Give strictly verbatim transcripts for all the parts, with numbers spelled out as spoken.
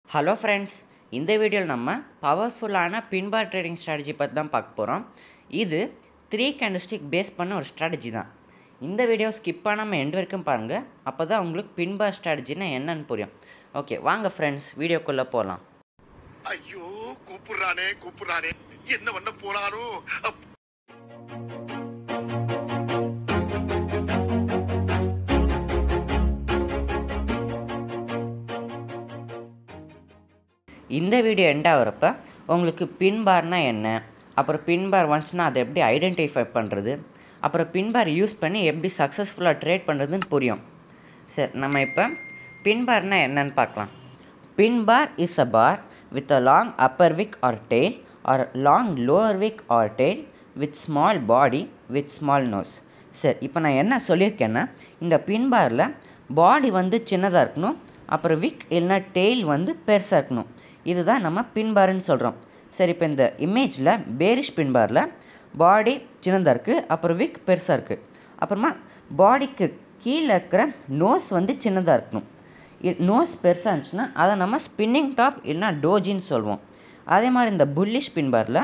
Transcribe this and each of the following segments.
Hello friends, இந்த வீடியோவில் நம்ம பவர்ஃபுல்லான பின்பார் ட்ரேடிங் ஸ்ட்ராட்டஜி பற்றி தான் பார்க்க போகிறோம். இது த்ரீ கேண்டில்ஸ்டிக் பேஸ் பண்ண ஒரு ஸ்ட்ராட்டஜி தான். இந்த வீடியோ ஸ்கிப் பண்ணாமல் எண்ட் வரைக்கும் பாருங்கள், அப்போ தான் உங்களுக்கு பின்பார் ஸ்ட்ராட்டஜினா என்னன்னு புரியும். ஓகே, வாங்க ஃப்ரெண்ட்ஸ் வீடியோக்குள்ளே போகலாம். ஐயோ கூப்பிடுறானே கூப்பிடுறானே என்ன பண்ண போறானோ. இந்த வீடியோ எண்ட் ஆகிறப்ப உங்களுக்கு பின்பார்னா என்ன, அப்புறம் பின்பார் வந்துச்சுன்னா அதை எப்படி ஐடென்டிஃபை பண்ணுறது, அப்புறம் பின்பார் யூஸ் பண்ணி எப்படி சக்ஸஸ்ஃபுல்லாக ட்ரேட் பண்ணுறதுன்னு புரியும். சரி, நம்ம இப்போ பின்பார்னா என்னன்னு பார்க்கலாம். Pin bar is a bar with a long upper wick or tail or long lower wick or tail with small body with small nose. சரி, இப்போ நான் என்ன சொல்லியிருக்கேன்னா, இந்த பின்பாரில் பாடி வந்து சின்னதாக இருக்கணும், அப்புறம் விக் இல்லைன்னா டெய்ல் வந்து பெருசாக இருக்கணும். இதுதான் நம்ம பின்பார்னு சொல்கிறோம். சரி, இப்போ இந்த இமேஜில் பேரிஷ் பின்பாரில் பாடி சின்னதாக இருக்குது, அப்புறம் விக் பெருசாக இருக்குது, அப்புறமா பாடிக்கு கீழே இருக்கிற நோஸ் வந்து சின்னதாக இருக்கணும். நோஸ் பெருசாக இருந்துச்சுன்னா அதை நம்ம ஸ்பின்னிங் டாப் இல்லைனா டோஜின்னு சொல்லுவோம். அதே மாதிரி இந்த புல்லிஷ் பின்பாரில்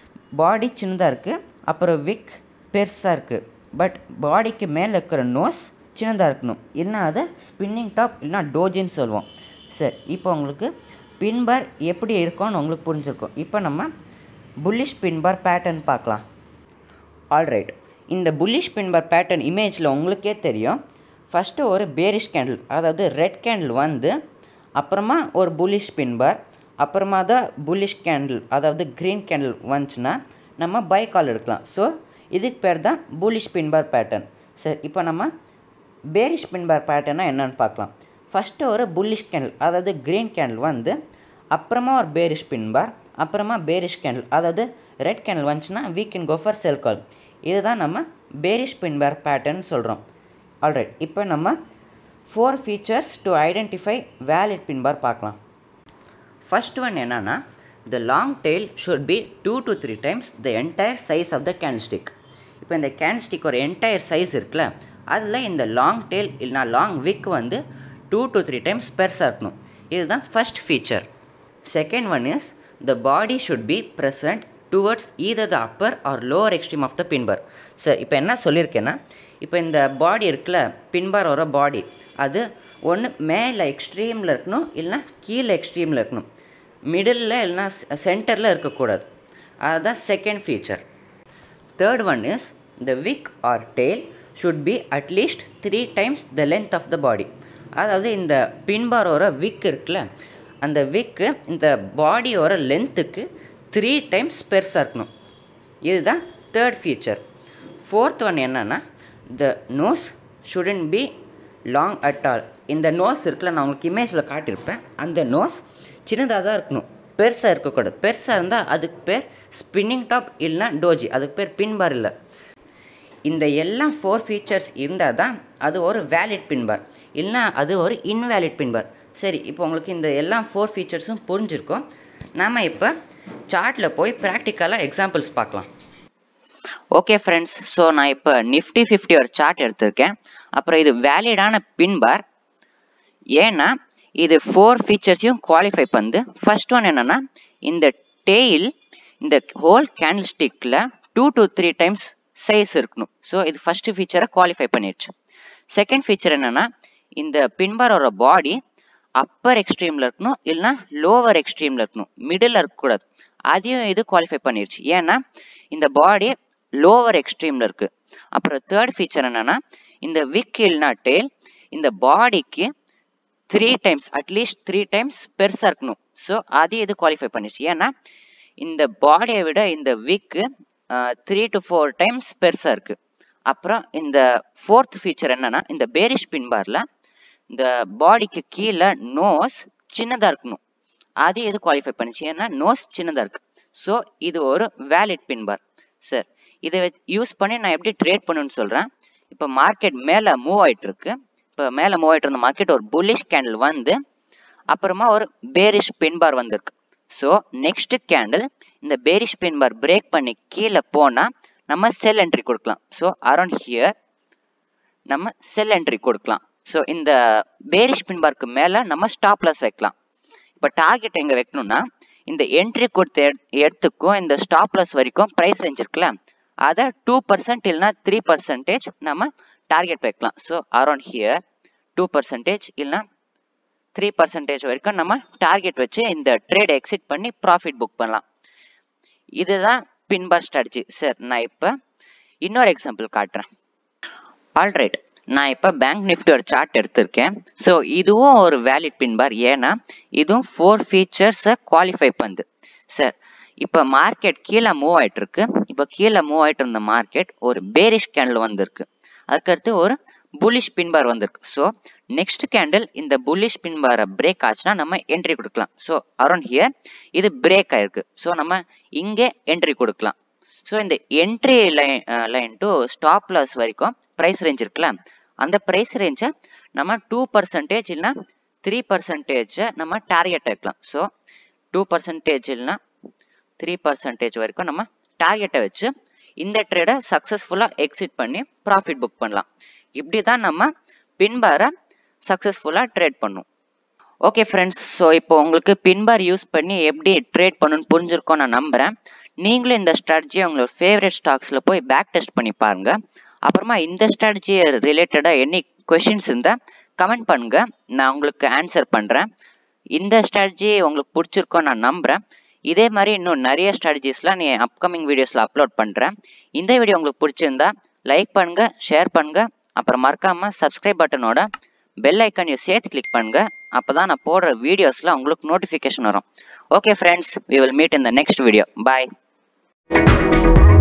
பாடி சின்னதாக இருக்குது, அப்புறம் விக் பெருசாக இருக்குது, பட் பாடிக்கு மேலே இருக்கிற நோஸ் சின்னதாக இருக்கணும், இல்லைனா அதை ஸ்பின்னிங் டாப் இல்லைனா டோஜின்னு சொல்லுவோம். சரி, இப்போ உங்களுக்கு பின்பார் எப்படி இருக்கும்னு உங்களுக்கு புரிஞ்சிருக்கும். இப்போ நம்ம புல்லிஷ் பின்பார் பேட்டர்ன் பார்க்கலாம். ஆல்ரைட், இந்த புல்லிஷ் பின்பார் பேட்டர்ன் இமேஜில் உங்களுக்கே தெரியும். ஃபஸ்ட்டு ஒரு பேரிஷ் கேண்டில், அதாவது ரெட் கேண்டில் வந்து அப்புறமா ஒரு புல்லிஷ் பின்பார், அப்புறமா தான் புல்லிஷ் கேண்டில் அதாவது க்ரீன் கேண்டில் வந்துச்சுன்னா நம்ம பை கால் எடுக்கலாம். ஸோ இதுக்கு பேர் தான் புல்லிஷ் பின்பார் பேட்டர்ன். சரி, இப்போ நம்ம பேரிஷ் பின்பார் பேட்டர்னா என்னன்னு பார்க்கலாம். ஃபஸ்ட்டு ஒரு புல்லிஷ் கேண்டில் அதாவது க்ரீன் கேண்டில் வந்து அப்புறமா ஒரு பேரிஷ் பின்பார், அப்புறமா பேரிஷ் கேண்டில் அதாவது ரெட் கேண்டில் வந்துச்சுன்னா we can go for sell call. இதுதான் நம்ம பேரிஷ் பின்பார் பேட்டர்ன் சொல்கிறோம். ஆல்ரைட், இப்போ நம்ம four features to identify valid pin bar பார்க்கலாம். ஃபர்ஸ்ட் ஒன் என்னன்னா, the long tail should be two to three times the entire size of the candlestick. இப்போ இந்த candlestick ஒரு என்டையர் சைஸ் இருக்குல்ல, அதில் இந்த லாங் டெய்ல் இல்லைனா லாங் விக் வந்து டூ டு த்ரீ டைம்ஸ் பெருசாக இருக்கணும். இதுதான் first feature. Second one is the body should be present towards either the upper or lower extreme of the pin bar. Sir, இப்போ என்ன சொல்லியிருக்கேன்னா, இப்போ இந்த பாடி இருக்குல்ல, பின்பார் வர பாடி அது ஒன்று மேலே எக்ஸ்ட்ரீமில் இருக்கணும், இல்லைனா கீழே எக்ஸ்ட்ரீமில் இருக்கணும், மிடில் இல்லைனா சென்டரில் இருக்கக்கூடாது. அதுதான் second feature. Third one is the wick or tail should be at least three times the length of the body. அதாவது இந்த பின்பாரோட விக் இருக்குல்ல, அந்த விக்கு இந்த பாடியோட லென்த்துக்கு த்ரீ டைம்ஸ் பெருசாக இருக்கணும். இதுதான் தேர்ட் ஃபீச்சர். ஃபோர்த் ஒன் என்னன்னா, the nose shouldn't be long at all. இந்த நோஸ் இருக்குல்ல, நான் உங்களுக்கு இமேஜில் காட்டியிருப்பேன், அந்த நோஸ் சின்னதாக தான் இருக்கணும், பெருசாக இருக்கக்கூடாது. பெருசாக இருந்தால் அதுக்கு பேர் ஸ்பின்னிங் டாப் இல்லைனா டோஜி, அதுக்கு பேர் பின்பார் இல்லை. இந்த எல்லாம் ஃபோர் ஃபீச்சர்ஸ் இருந்தால் தான் அது ஒரு வேலிட் பின்பார், இல்லைனா அது ஒரு இன்வேலிட் பின்பார். சரி, இப்போ உங்களுக்கு இந்த எல்லா ஃபோர் ஃபீச்சர்ஸும் புரிஞ்சிருக்கும். நாம் இப்போ சார்ட்டில் போய் ப்ராக்டிக்கலாக எக்ஸாம்பிள்ஸ் பார்க்கலாம். ஓகே ஃப்ரெண்ட்ஸ், ஸோ நான் இப்போ நிஃப்டி ஃபிஃப்டி ஒரு சார்ட் எடுத்திருக்கேன். அப்புறம் இது வேலிடான பின்பார், ஏன்னா இது ஃபோர் ஃபீச்சர்ஸையும் குவாலிஃபை பண்ணுது. ஃபர்ஸ்ட் ஒன் என்னென்னா, இந்த டெய்ல் இந்த ஹோல் கேண்டில் ஸ்டிக்கில் two to three times size இருக்கணும். ஸோ இது ஃபர்ஸ்ட் ஃபீச்சரை குவாலிஃபை பண்ணிடுச்சு. செகண்ட் ஃபீச்சர் என்னென்னா, இந்த பின்பாரோட பாடி அப்பர் எக்ஸ்ட்ரீமில் இருக்கணும், இல்லைனா லோவர் எக்ஸ்ட்ரீமில் இருக்கணும், மிடில் இருக்கக்கூடாது. அதையும் இது குவாலிஃபை பண்ணிடுச்சு, ஏன்னா இந்த பாடி லோவர் எக்ஸ்ட்ரீமில் இருக்குது. அப்புறம் தேர்ட் ஃபீச்சர் என்னென்னா, இந்த விக் இல்லைனா டெய்ல் இந்த பாடிக்கு three times at least three times பெருசாக இருக்கணும். ஸோ அதையும் இது குவாலிஃபை பண்ணிடுச்சு, ஏன்னா இந்த பாடியை விட இந்த விக்கு த்ரீ டு ஃபோர் டைம்ஸ் பெருசாக இருக்குது. அப்புறம் இந்த ஃபோர்த் ஃபீச்சர் என்னென்னா, இந்த பேரிஷ் பின்பாரில் இந்த பாடிக்கு கீழே நோஸ் சின்னதாக இருக்கணும், அது எது குவாலிஃபை பண்ணிச்சு, ஏன்னா நோஸ் சின்னதாக இருக்குது. ஸோ இது ஒரு வேலிட் பின்பார். சார், இதை யூஸ் பண்ணி நான் எப்படி ட்ரேட் பண்ணுன்னு சொல்கிறேன். இப்போ மார்க்கெட் மேலே மூவ் ஆகிட்டு இருக்கு. இப்போ மேலே மூவ் ஆகிட்டு இருந்த மார்க்கெட் ஒரு புல்லிஷ் கேண்டில் வந்து அப்புறமா ஒரு பேரிஷ் பின்பார் வந்திருக்கு. ஸோ நெக்ஸ்ட் கேண்டில் இந்த பேரிஷ் பின்பார் பிரேக் பண்ணி கீழே போனால் நம்ம செல் என்ட்ரி கொடுக்கலாம். ஸோ அரௌண்ட் ஹியர் நம்ம செல் என்ட்ரி கொடுக்கலாம். ஸோ இந்த பேரிஷ் பின்பார்க்கு மேலே நம்ம ஸ்டாப் லாஸ் வைக்கலாம். இப்போ டார்கெட் எங்கே வைக்கணும்னா இந்த என்ட்ரி கொடுத்த இடத்துக்கும் இந்த ஸ்டாப் லாஸ் வரைக்கும் ப்ரைஸ் ரேஞ்ச் இருக்குல்ல, அதை டூ பர்சன்ட் இல்லைனா த்ரீ பர்சன்டேஜ் நம்ம டார்கெட் வைக்கலாம். So around here two percentage இல்லைனா த்ரீ பர்சன்டேஜ் வரைக்கும் நம்ம டார்கெட் வச்சு இந்த ட்ரேட் எக்ஸிட் பண்ணி ப்ராஃபிட் புக் பண்ணலாம். இதுதான் பின் பார் ஸ்ட்ராட்டஜி. சார் நான் இப்போ இன்னொரு எக்ஸாம்பிள் காட்டுறேன். ஆல்ரைட், நான் இப்போ பேங்க் நிஃப்டியோட சார்ட் எடுத்திருக்கேன். ஸோ இதுவும் ஒரு வேலிட் பின் பார். ஏன்னா இதுவும் ஃபோர் ஃபீச்சர்ஸை குவாலிஃபை பண்ணுது. சார் இப்போ மார்க்கெட் கீழே மூவ் ஆகிட்டு இருக்கு. இப்போ கீழே மூவ் ஆகிட்டு இருந்த மார்க்கெட் ஒரு பேரிஷ் கேண்டில் வந்திருக்கு. அதுக்கடுத்து ஒரு புல்லிஷ் பின் பார் வந்திருக்கு. ஸோ நெக்ஸ்ட் கேண்டில் இந்த புல்லிஷ் பின் பாரை பிரேக் ஆச்சுன்னா நம்ம என்ட்ரி கொடுக்கலாம். ஸோ அரௌண்ட் ஹியர் இது பிரேக் ஆயிருக்கு. ஸோ நம்ம இங்கே என்ட்ரி கொடுக்கலாம். ஸோ இந்த entry line line to stop loss வரைக்கும் ப்ரைஸ் ரேஞ்ச் இருக்குல்ல, அந்த ப்ரைஸ் ரேஞ்சை நம்ம டூ பர்சன்டேஜ் இல்லைனா த்ரீ பர்சன்டேஜை நம்ம டார்கெட் வைக்கலாம். ஸோ டூ பர்சன்டேஜ் இல்லைனா த்ரீ பர்சன்டேஜ் வரைக்கும் நம்ம டார்கெட்டை வச்சு இந்த ட்ரேடை சக்ஸஸ்ஃபுல்லாக எக்ஸிட் பண்ணி ப்ராஃபிட் புக் பண்ணலாம். இப்படி தான் நம்ம பின்பாரை சக்ஸஸ்ஃபுல்லாக ட்ரேட் பண்ணும். ஓகே ஃப்ரெண்ட்ஸ், ஸோ இப்போ உங்களுக்கு பின்பார் யூஸ் பண்ணி எப்படி ட்ரேட் பண்ணணும்னு புரிஞ்சிருக்கோம் நான் நம்புகிறேன். நீங்களும் இந்த ஸ்ட்ராட்டஜியை உங்களோட ஃபேவரட் ஸ்டாக்ஸில் போய் பேக் டெஸ்ட் பண்ணி பாருங்க. அப்புறமா இந்த ஸ்ட்ராட்டஜி ரிலேட்டடாக எனி கொஷின்ஸ் இருந்தால் கமெண்ட் பண்ணுங்க, நான் உங்களுக்கு ஆன்சர் பண்ணுறேன். இந்த ஸ்ட்ராட்டஜி உங்களுக்கு பிடிச்சிருக்கோம் நான் நம்புகிறேன். இதே மாதிரி இன்னும் நிறைய ஸ்ட்ராட்டஜிஸ்லாம் நீ அப்கமிங் வீடியோஸில் அப்லோட் பண்ணுறேன். இந்த வீடியோ உங்களுக்கு பிடிச்சிருந்தா லைக் பண்ணுங்க, ஷேர் பண்ணுங்க, அப்புறம் மறக்காமல் சப்ஸ்கிரைப் பட்டனோட பெல் ஐக்கானையும் சேர்த்து கிளிக் பண்ணுங்க. அப்போ தான் நான் போடுற வீடியோஸில் உங்களுக்கு நோட்டிஃபிகேஷன் வரும். Okay friends, we will meet in the next video. Bye.